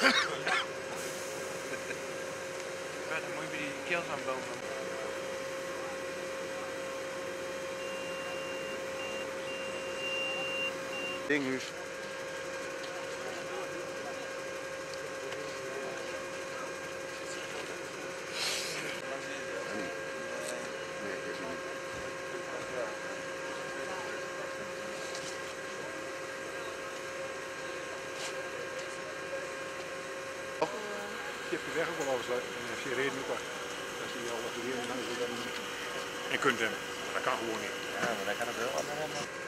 Dan moet je bij die keels aan bomen. Dinghuis. Nee, dat is niet. Je hebt de weg ook wel eens als je reden ook als je al wat weer langs en kunt hem. Dat kan gewoon niet. Ja, maar dat kan het wel allemaal.